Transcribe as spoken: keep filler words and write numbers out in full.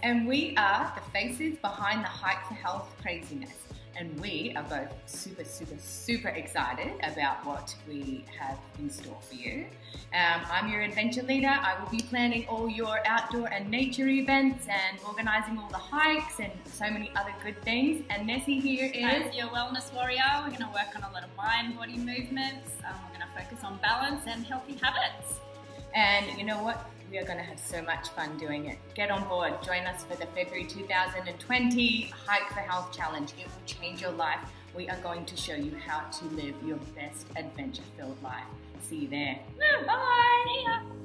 and we are the faces behind the Hike for Health craziness. And we are both super, super, super excited about what we have in store for you. Um, I'm your adventure leader. I will be planning all your outdoor and nature events and organising all the hikes and so many other good things. And Nessie here is As your wellness warrior. We're going to work on a lot of mind body movements. Um, we're going to focus on balance and healthy habits. And you know what? We are going to have so much fun doing it. Get on board. Join us for the February two thousand twenty Hike for Health Challenge. It will change your life. We are going to show you how to live your best adventure-filled life. See you there. Bye. See ya.